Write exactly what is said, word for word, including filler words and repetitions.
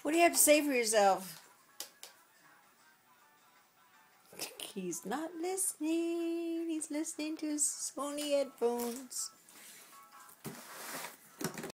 What do you have to say for yourself? He's not listening. He's listening to his Sony headphones.